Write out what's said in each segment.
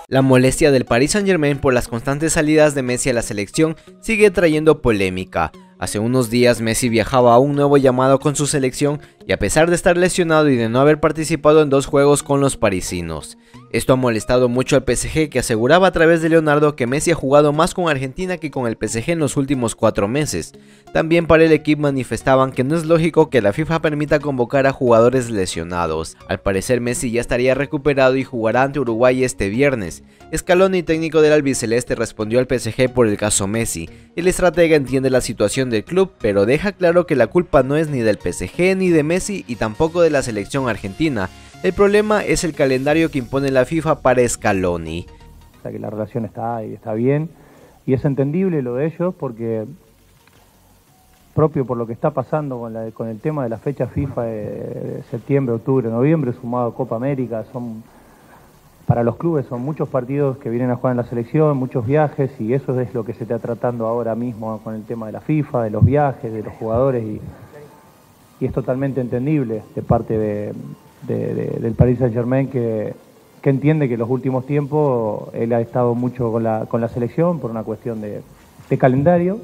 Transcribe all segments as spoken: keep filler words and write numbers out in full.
La molestia del Paris Saint-Germain por las constantes salidas de Messi a la selección sigue trayendo polémica. Hace unos días Messi viajaba a un nuevo llamado con su selección y a pesar de estar lesionado y de no haber participado en dos juegos con los parisinos. Esto ha molestado mucho al P S G, que aseguraba a través de Leonardo que Messi ha jugado más con Argentina que con el P S G en los últimos cuatro meses. También para el equipo manifestaban que no es lógico que la FIFA permita convocar a jugadores lesionados. Al parecer Messi ya estaría recuperado y jugará ante Uruguay este viernes. Scaloni, técnico del albiceleste, respondió al P S G por el caso Messi. El estratega entiende la situación del club, pero deja claro que la culpa no es ni del P S G ni de Messi y tampoco de la selección argentina. El problema es el calendario que impone la FIFA para Scaloni. O sea que la relación está ahí, está bien, y es entendible lo de ellos porque propio por lo que está pasando con, la, con el tema de la fecha FIFA de, de septiembre, octubre, noviembre, sumado a Copa América, son para los clubes son muchos partidos que vienen a jugar en la selección, muchos viajes, y eso es lo que se está tratando ahora mismo con el tema de la FIFA, de los viajes, de los jugadores, y, y es totalmente entendible de parte de, de, de, del Paris Saint-Germain que, que entiende que en los últimos tiempos él ha estado mucho con la, con la selección por una cuestión de, de calendario,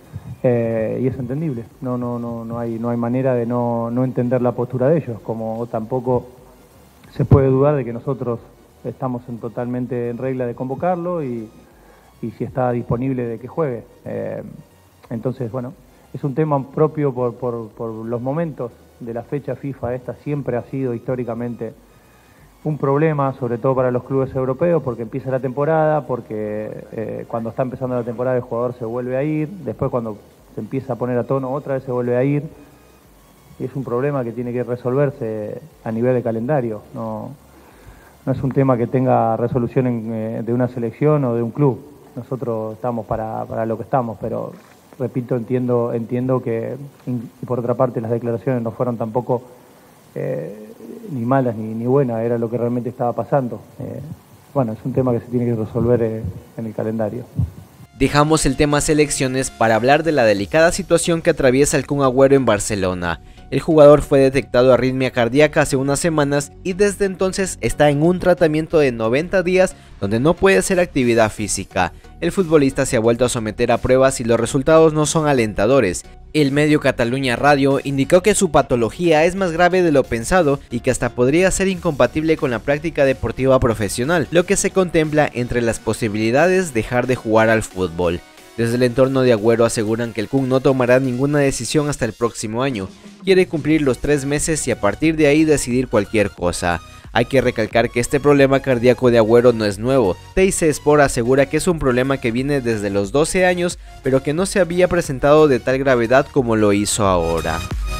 eh, y es entendible, no, no, no, no, hay, no hay manera de no, no entender la postura de ellos, como tampoco se puede dudar de que nosotros estamos en totalmente en regla de convocarlo y, y si está disponible de que juegue. Eh, entonces, bueno, es un tema propio por, por, por los momentos de la fecha FIFA. Esta siempre ha sido históricamente un problema, sobre todo para los clubes europeos, porque empieza la temporada, porque eh, cuando está empezando la temporada el jugador se vuelve a ir, después cuando se empieza a poner a tono otra vez se vuelve a ir, y es un problema que tiene que resolverse a nivel de calendario, no... No es un tema que tenga resolución en, eh, de una selección o de un club. Nosotros estamos para, para lo que estamos, pero repito, entiendo, entiendo que, y por otra parte, las declaraciones no fueron tampoco eh, ni malas ni, ni buenas, era lo que realmente estaba pasando. Eh, bueno, es un tema que se tiene que resolver eh, en el calendario. Dejamos el tema selecciones para hablar de la delicada situación que atraviesa el Kun Agüero en Barcelona. El jugador fue detectado arritmia cardíaca hace unas semanas y desde entonces está en un tratamiento de noventa días donde no puede hacer actividad física. El futbolista se ha vuelto a someter a pruebas y los resultados no son alentadores. El medio Catalunya Radio indicó que su patología es más grave de lo pensado y que hasta podría ser incompatible con la práctica deportiva profesional, lo que se contempla entre las posibilidades dejar de jugar al fútbol. Desde el entorno de Agüero aseguran que el Kun no tomará ninguna decisión hasta el próximo año. Quiere cumplir los tres meses y a partir de ahí decidir cualquier cosa. Hay que recalcar que este problema cardíaco de Agüero no es nuevo. T I C Sport asegura que es un problema que viene desde los doce años, pero que no se había presentado de tal gravedad como lo hizo ahora.